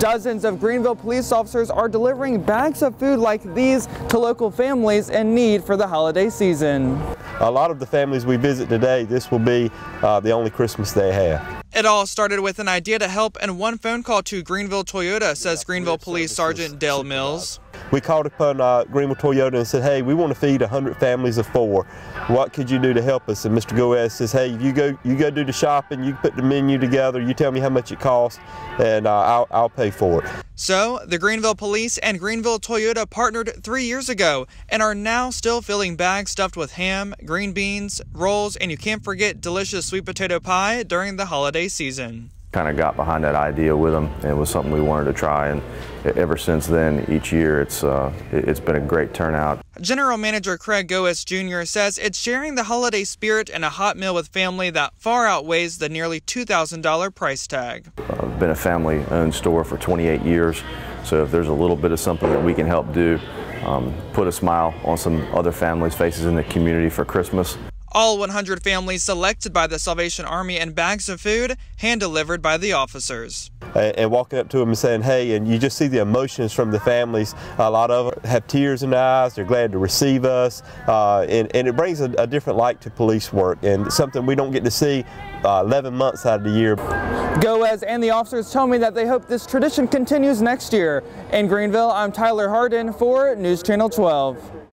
Dozens of Greenville police officers are delivering bags of food like these to local families in need for the holiday season. A lot of the families we visit today, this will be the only Christmas they have. It all started with an idea to help and one phone call to Greenville Toyota, says Greenville Police Sergeant Dale Mills. We called upon Greenville Toyota and said, hey, we want to feed 100 families of 4. What could you do to help us? And Mr. Goaz says, hey, you go do the shopping, you put the menu together, you tell me how much it costs, and I'll pay for it. So, the Greenville Police and Greenville Toyota partnered 3 years ago and are now still filling bags stuffed with ham, green beans, rolls, and you can't forget delicious sweet potato pie during the holiday season. Kind of got behind that idea with them, and it was something we wanted to try, and ever since then, each year, it's been a great turnout. General Manager Craig Goaz Jr. says it's sharing the holiday spirit and a hot meal with family that far outweighs the nearly $2,000 price tag. I've been a family-owned store for 28 years, so if there's a little bit of something that we can help do, put a smile on some other families' faces in the community for Christmas. All 100 families selected by the Salvation Army and bags of food hand-delivered by the officers. And walking up to them and saying, hey, and you just see the emotions from the families. A lot of them have tears in their eyes. They're glad to receive us. And it brings a different light to police work, and something we don't get to see 11 months out of the year. Goaz and the officers tell me that they hope this tradition continues next year. In Greenville, I'm Tyler Hardin for News Channel 12.